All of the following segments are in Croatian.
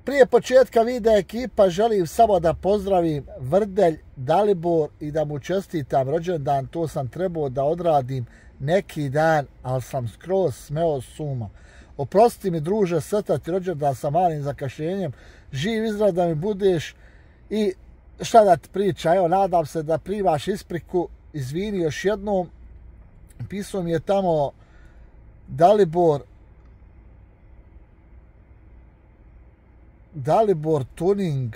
Prije početka videa ekipa želim samo da pozdravim Vrdelj, Dalibor i da mu čestitam rođendan. To sam trebao da odradim neki dan, ali sam skroz smeo s uma. Oprosti mi druže, sretan ti rođendan sa malim zakašnjenjem. Živ i zdrav da mi budeš i šta da ti priča. Evo, nadam se da primaš ispriku. Izvini još jednom. Pisao mi je tamo Dalibor Tuning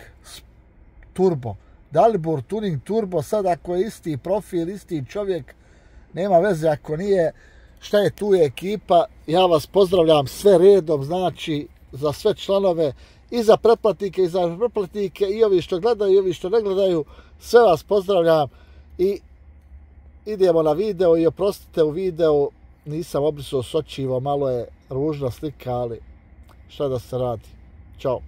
Turbo, sad ako je isti profil, isti čovjek, nema veze ako nije, šta je tu je ekipa, ja vas pozdravljam sve redom, znači za sve članove, i za pretplatnike i za pretplatnike, i ovi što gledaju i ovi što ne gledaju, sve vas pozdravljam i idemo na video. I oprostite, u videu nisam obrisao s očivo, malo je ružna slika, ali šta da se radi. Ćao.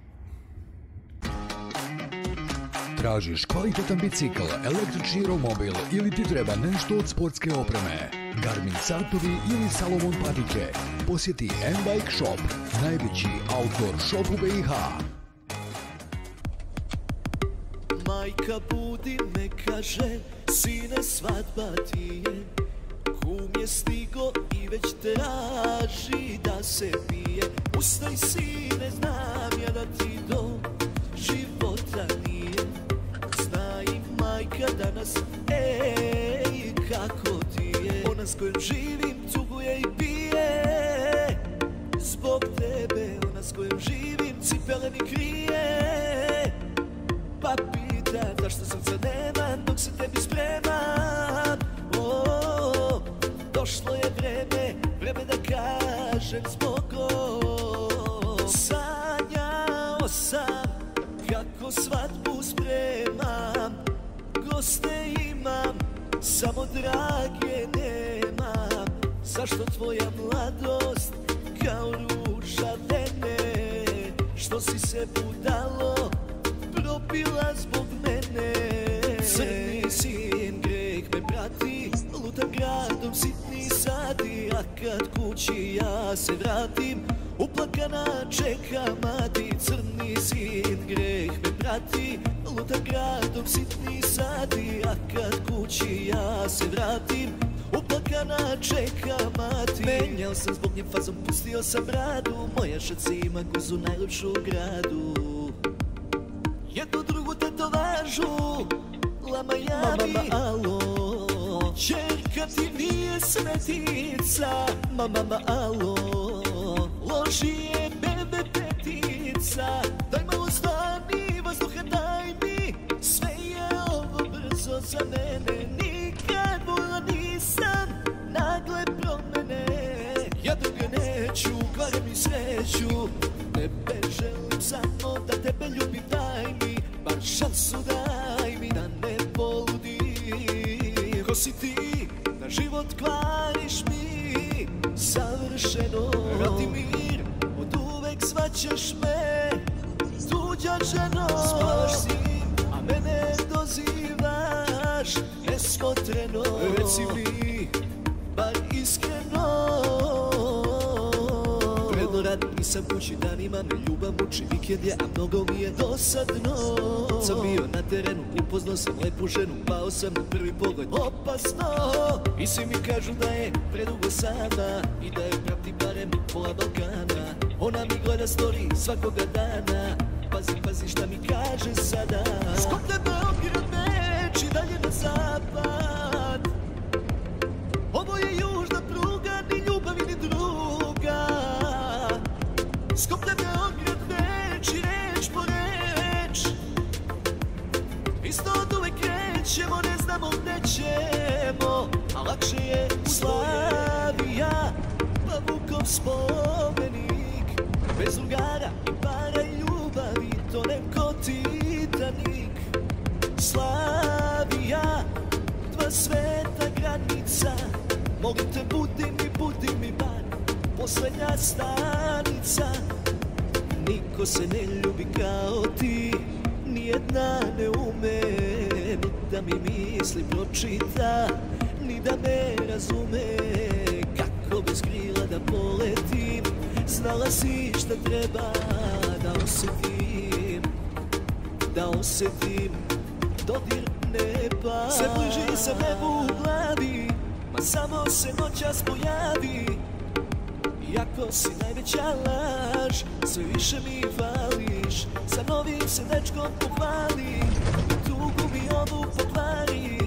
Tražiš kvalitetan bicikl, električni romobil ili ti treba nešto od sportske opreme? Garmin satovi ili Salomon patike? Posjeti M-Bike Shop, najveći outdoor shop u BiH. Majka budi me kaže, sine svadba ti je. Kum je stigo i već traži da se pije. Ustaj sine, znam ja da ti do života nije. Zna i majka danas, ej, kako ti je. Ona s kojom živim cuguje i pije. Zbog tebe, ona s kojom živim cipele mi krije. Pa pita zašto srca nemam dok se tebi spremam. Došlo je vreme da kažem zbogom. Sanjao sam kako svadbu spremam. Goste imam, samo drage nemam. Zašto tvoja mladost kao ruža vene? Što si se budalo propila zbog mene? Crni sin, greh me prati, lutam gradom sitni sati. A kad kući ja se vratim, uplakana čeka mati. Crni sin, greh me prati, lutam gradom sitni sati. A kad kući ja se vratim, uplakana čeka mati. Menjao sam zbog nje fazom, pustio sam bradu. Moja šaca ima guzu najljepšu u gradu. Jednu drugu tetovažu, lama javi, alo. Čerka ti nije smetica, mama, alo. Loži je bebe petica, daj malo stani vazduha, daj mi. Sve je ovo brzo za mene, nikad vola nisam nagle promene. Ja druge neću, kvare mi sreću, tebe želim samo da tebe ljubim, daj mi bar šansu, daj mi da ne poludim. Ko si ti, da život kvariš mi savršeno. Vrati mir, od uvek svaćaš me tuđa ženo. Spavaš s njim, a mene dozivaš nesmotreno. Reci mi, bar iskreno. Rad nisam kući danima, me ljubav muči, vikend je, a mnogo mi je dosadno. Sam bio na terenu, upoznao sam lepu ženu, pao sam na prvi pogled opasno. I svi mi kažu da je predugo sama i da je prati barem pola Balkana. Ona mi gleda story svakoga dana, pazi šta mi kaže sada. Skoplje Beograd, Beč i dalje na zapad. Ovo je južna pruga, ni ljubavi ni druga. Skoplje Beograd, Beč i reč po reč. Isto od uvek krećemo, ne znamo gde ćemo. A lakše je Slavija, pa Vukov spomenik. Bez drugara i para i ljubavi, to neko Titanik. Slavija, dva sveta granica. Molim te budi mi bar poslednja stanica. Niko se ne ljubi kao ti, nijedna ne ume ni da mi misli pročita, ni da me razume. Kako bez krila da poletim, znala si šta treba da osetim. da osjetim dodir neba. Sve bliži se nebu u glavi, ma samo se noćas pojavi. Iako si najveća laž, sve više mi fališ. Sa novim se dečkom pohvali, tugu mi ovu pokvari.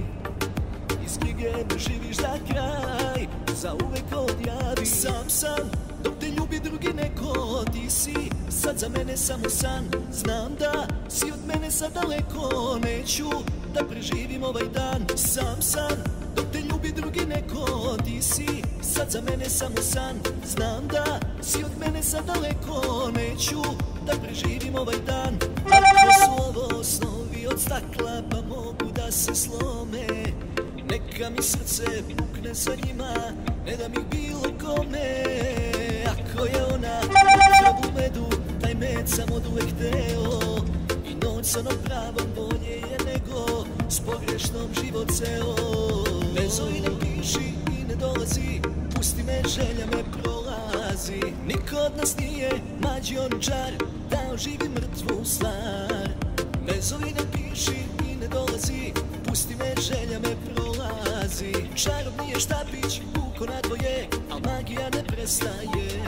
Iz knjige me živiš za kraj, za uvek odjavi. Sam sam, dok te ljubi drugi neko, ti si sad za mene samo san. Znam da si od mene sad daleko, neću da preživim ovaj dan. Sam sam, dok te ljubi drugi neko, ti si sad za mene samo san. Znam da si od mene sad daleko, neću da preživim ovaj dan. Ako su ovo snovi od stakla, pa mogu da se slome. Neka mi srce pukne za njima, ne da mi bilo kome. Ako je ona zdrav u medu, taj med sam od uvek hteo. I noć sa onom pravom bolje je nego s pogrešnom život ceo. Ne zovi, ne piši i ne dolazi, pusti me, želja me prolazi. Niko od nas nije mađiončar da oživi mrtvu stvar. Ne zovi, ne piši i ne dolazi, pusti me, želja me prolazi. Čarobni je štapić, puko na dvoje, a magija ne prestaje.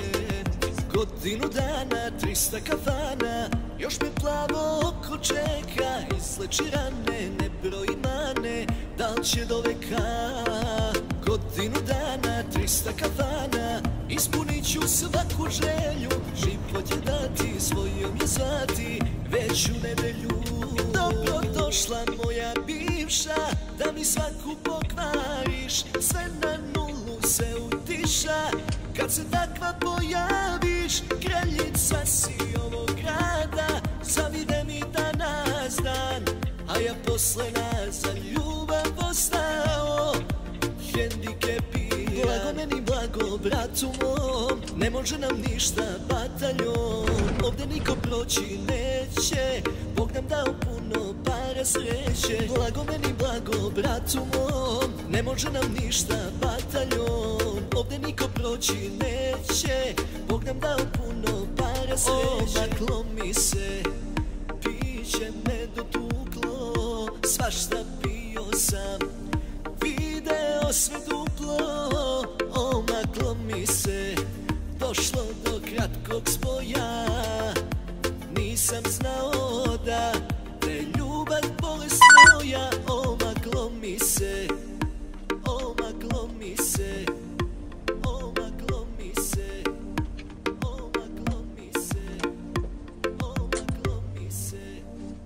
Godinu dana, 300 kafana, još me plavo oko čeka. Izleči rane, ne broji mane, da li će do veka. Godinu dana, 300 kafana, ispunit ću svaku želju. Život je dati, svojom je zvati, već u nedelju. Dobro došla moja bivša, da mi svaku pokvariš. Sve na nulu se utiša, kad se takva pojaviš. Kraljica si ovog grada, zavide mi danas dan. A ja posle nas za ljubav postao hendikepiran. Blago meni, blago bratu mom, ne može nam ništa bataljom. Ovde niko proći neće, Bog nam dao puno para sreće. Blago meni, blago bratu mom, ne može nam ništa bataljom. Ovde niko proći neće, Bog nam dao puno para sreće. Omaklo mi se, piće me dotuklo, svašta pio sam, video sve duplo. Omaklo mi se, došlo do kratkog spoja. Nisam znao da je ljubav bolest moja. Omaklo mi se, omaklo mi se, omaklo mi se, omaklo mi se, omaklo mi se.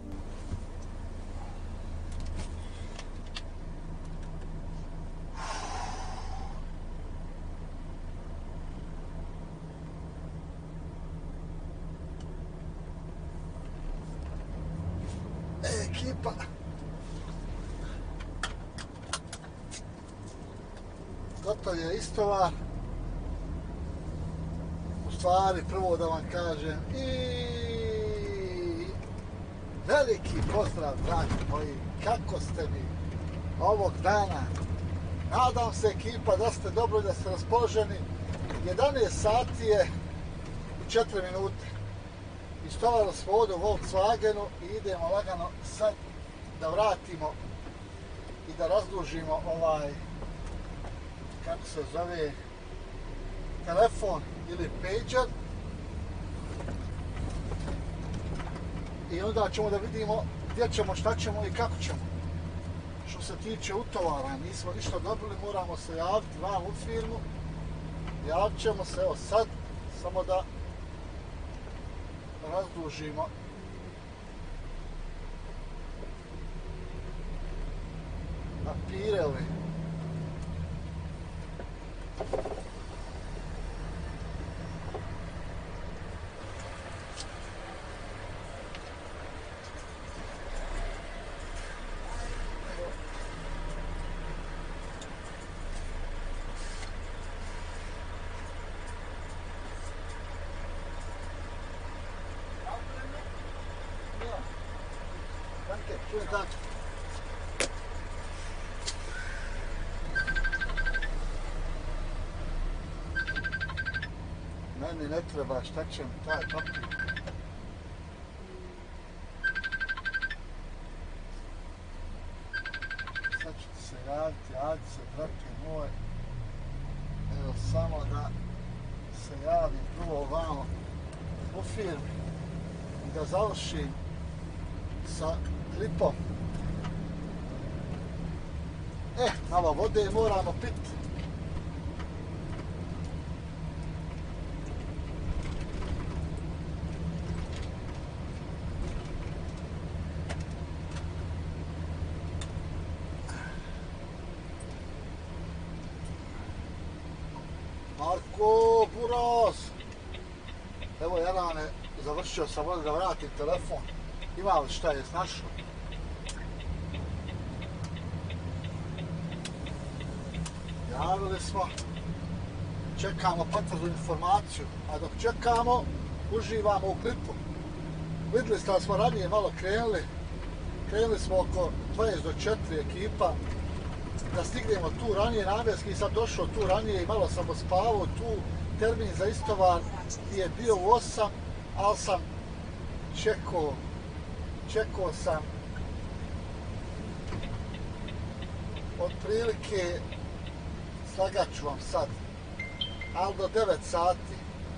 Ekipa. Gotov je istovar. U stvari, prvo da vam kažem i veliki pozdrav, dragi moji, kako ste mi ovog dana. Nadam se, ekipa, da ste dobro, da ste raspoloženi. 11 sati je i 4 minute. Istovarili smo ovdje u Volkswagenu i idemo lagano sad da vratimo i da razdužimo ovaj, kako se zove, telefon ili pager. I onda ćemo da vidimo gdje ćemo, šta ćemo i kako ćemo. Što se tiče utovara, nismo ništa dobili, moramo se javiti vam u firmu. Javit ćemo se, evo sad, samo da razdužimo papire ovi. Schönen Tag. Meni ne treba, šta će mi taj papir? raditi, ajde se, brate moj. Evo, samo da se javim prvo vamo u firmi i da završim sa klipom. Malo vode moramo piti. Marko, buraz! Evo, Jarane, završio sam da vratim telefon. Ima li šta je snašao? Javili smo, čekamo potvrdu informaciju, a dok čekamo, uživamo u klipu. Vidjeli ste da smo ranije malo krenuli smo oko 20 do 4 ekipa, da stignemo tu ranije, namjenski sam došao tu ranije i malo sam ospavao tu, termin za istovar je bio u 8, ali sam čekao sam otprilike, slagat ću vam sad, ali do 9 sati.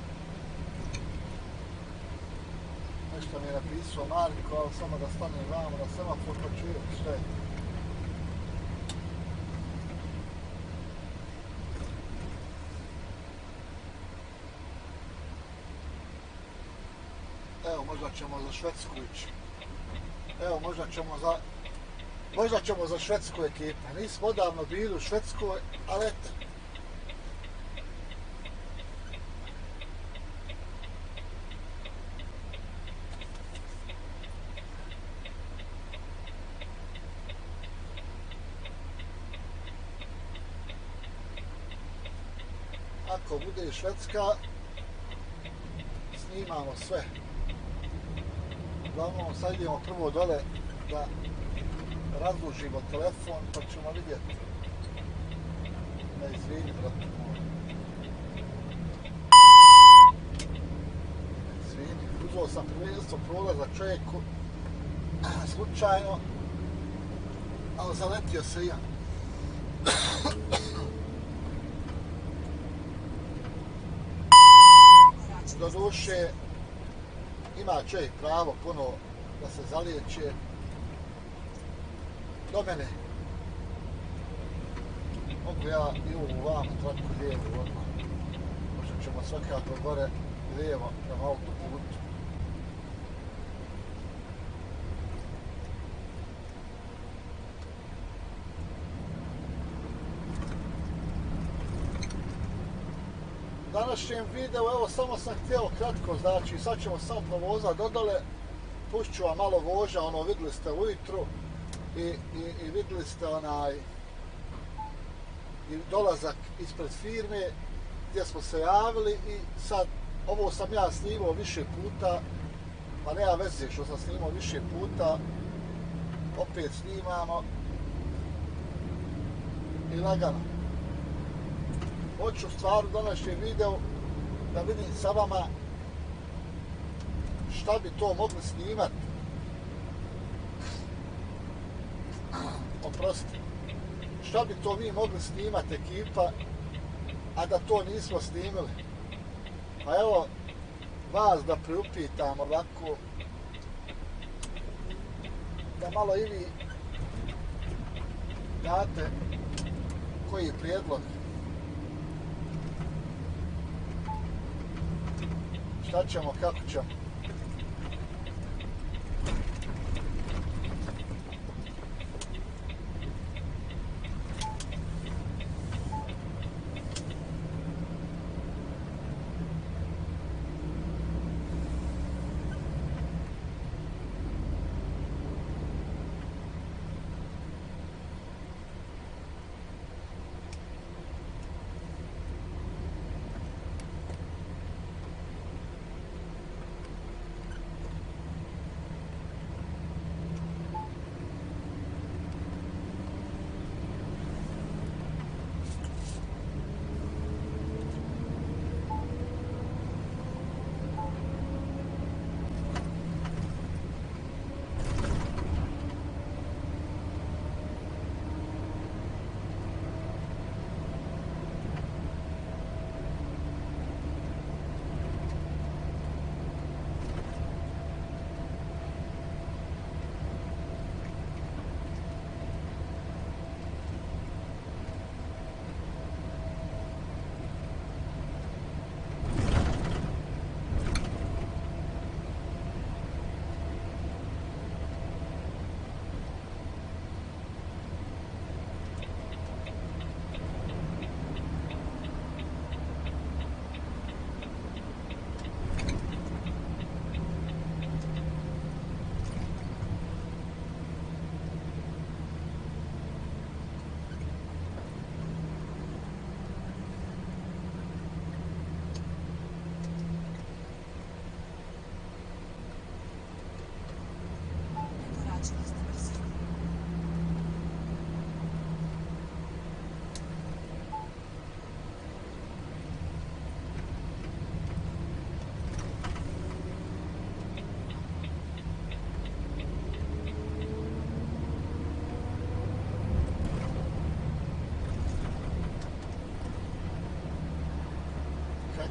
Nešto mi je napisao Marko, ali samo da stanem vamo, da semafor pa čujem što je. Evo, možda ćemo za Švedsku ići. Evo, možda ćemo za švedsku ekipu. Nismo odavno bili u Švedskoj, ali eto. Ako bude i Švedska, snimamo sve. Uglavnom, sad idemo prvo dole da razložimo telefon, pa ćemo vidjeti. Ne izvini, brate moj. Izvini, uzeo sam prvenstvo prolaza čovjeku, slučajno, ali zaletio se ja. Doduše, ima čovjek pravo puno da se zalijeće do mene. Mogu ja i ovu vamo traku lijevu odmah. Možda ćemo svakako gore lijevo prema autoputu. U današnjem videu, evo, samo sam htio kratko, znači sad ćemo samo provozati dodole, pušću vam malo voža, ono, vidjeli ste ujutru i vidjeli ste onaj i dolazak ispred firme gdje smo se javili i sad ovo sam ja snimao više puta, pa nema veze što sam snimao više puta, opet snimamo i lagano. Hoću stvar u današnjem videu da vidim sa vama šta bi to mogli snimati. Oprosti. Šta bi to vi mogli snimati ekipa, a da to nismo snimili. Pa evo, vas da priupitam ovako, da malo i vi date koji prijedlog. Šta ćemo, kako ćemo.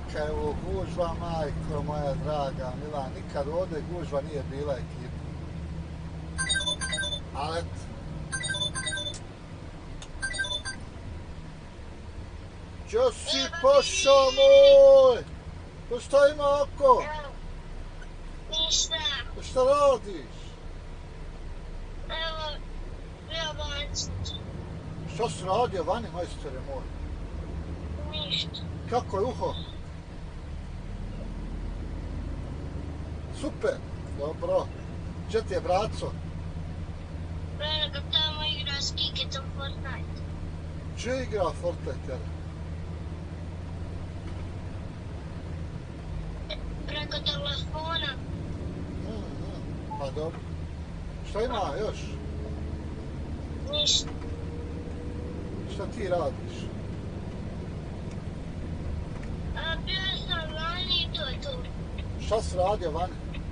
Kakva je ovo gužva, majko moja draga Milan, nikad ovdje gužva nije bila ekipa. Ali eto. Čo si pošao moj? Pa šta ima oko? Ništa. Šta radiš? Evo, bio bančić. Šta si radio vani, majstore moj? Ništa. Kako je uho? Super, dobro. Gdje ti je braco? Vrena ga tamo igra s Kiketom Fortnite. Gdje igra Fortnite, jel? Preko telefona. Pa dobro. Šta ima još? Ništa. Šta ti radiš? A bio sam vani i to je to. Šta si radio vani?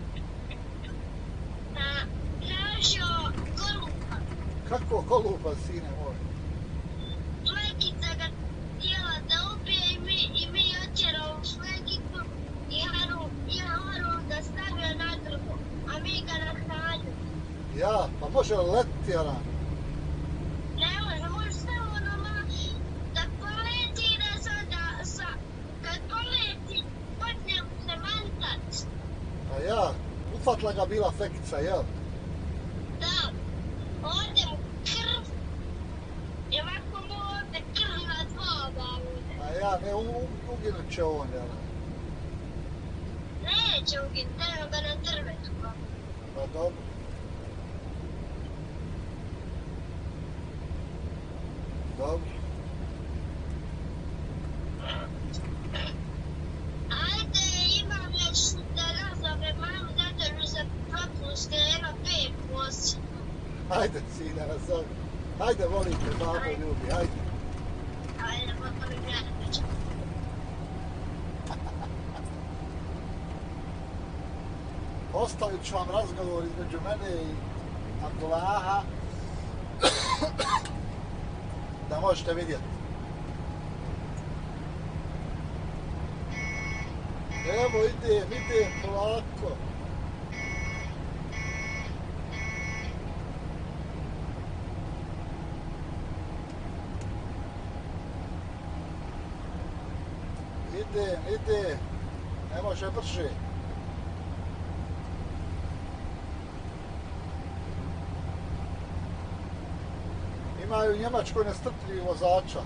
Tražio goluba. Kako goluba, sine moj? Flekica ga htjela da ubije i mi otjerao Flekicu i Harun da stavio na drvo, a mi ga nahranili. Ja, pa može li letiti, Aran? Ne može samo da poleti i da kad poleti počne mu se mantat. Pa ja, ufatla ga bila Flekica, jel? Da, ovdje mu krv i ovako mu ovdje krv na tvoga bude. A ja, ne, uginut će on, jel? Neće uginut, evo ga na drvetu. Pa dobro. Dobro. Ajde, imam još da nazove mamu zato što se propustila jedno 5 posljedno. Ajde, sine, nazovi. Ajde, volim te, babo, ljubi, ajde. Ajde, molim ja da ću. Ostavit ću vam razgovor između mene i Abdullaha da možete vidjeti. Evo, idem, polako. Idem, ne može brže. Imaju u Njemačkoj nestrpljivi vozača.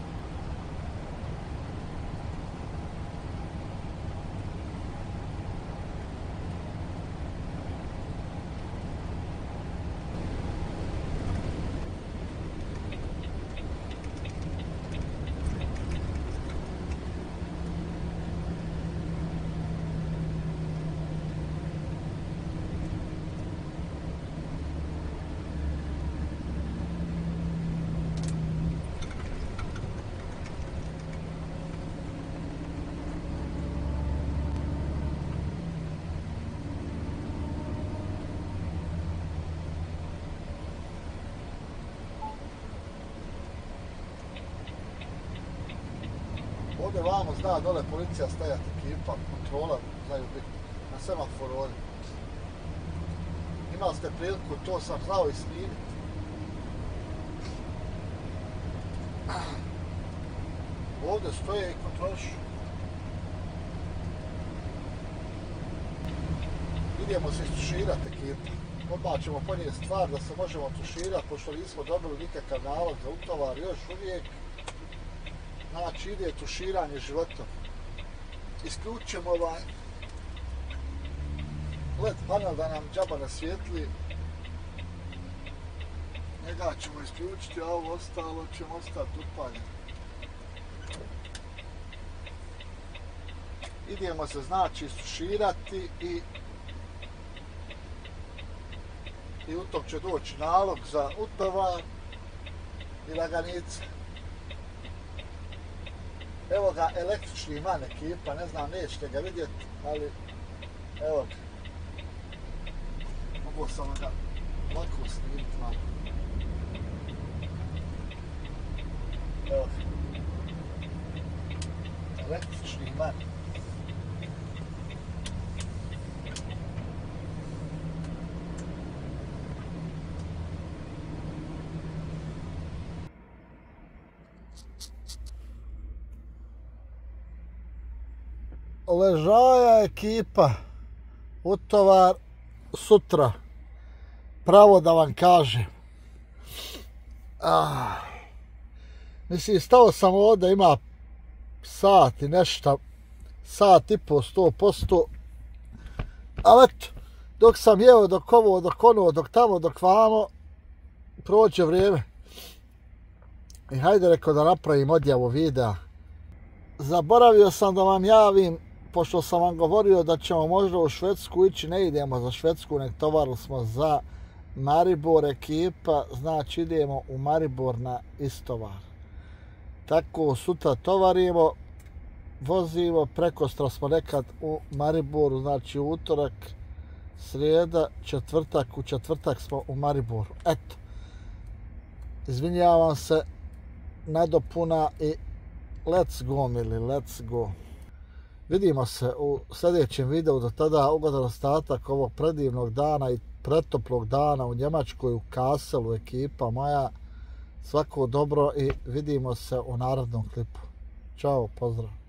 Ovdje vamo zna dole policija stajati, ekipa, kontrola, znaju biti na semaforu ovdje. Imali ste priliku, to sam znao i snimiti. Ovdje stoje i kontrolišu. Idemo se istuširati, ekipa. Odmah ćemo ponijeti stvar da se možemo tuširati, pošto nismo dobili nikakav nalog za utovar još uvijek. Znači, ide tuširanje životom. Isključit ćemo ovaj LED panel da nam džaba nasvijetli. Njega ćemo isključiti, a ovo ostalo ćemo ostati upaljeno. Idemo se, znači, istuširati i u tom će doći nalog za utovar i laganica. Evo ga, električni man ekipa, ne znam, nećete ga vidjeti, ali evo ga. Mogu sam ga lako snimiti malo. Evo ga. Električni man. Ležaja ekipa Utovar sutra. Pravo da vam kažem. Mislim, stao sam ovdje, ima sat i nešto, sat i po, 100%. Ali eto, dok sam jeo, dok ovo, dok ono, dok tamo, dok vamo, prođe vrijeme. I hajde rekao da napravim odjavu videa. Zaboravio sam da vam javim, pošto sam vam govorio da ćemo možda u Švedsku ići, ne idemo za Švedsku, nek tovarili smo za Maribor ekipa, znači idemo u Maribor na istovar. Tako sutra tovarimo, vozimo, prekostra smo nekad u Mariboru, znači utorak, srijeda, četvrtak, u četvrtak smo u Mariboru. Eto, izvinjavam se, nadopuna i let's go, mili, let's go. Vidimo se u sljedećem videu, do tada ugodan ostatak ovog predivnog dana i pretoplog dana u Njemačkoj, u Kasselu, ekipa moja. Svako dobro i vidimo se u narednom klipu. Ćao, pozdrav.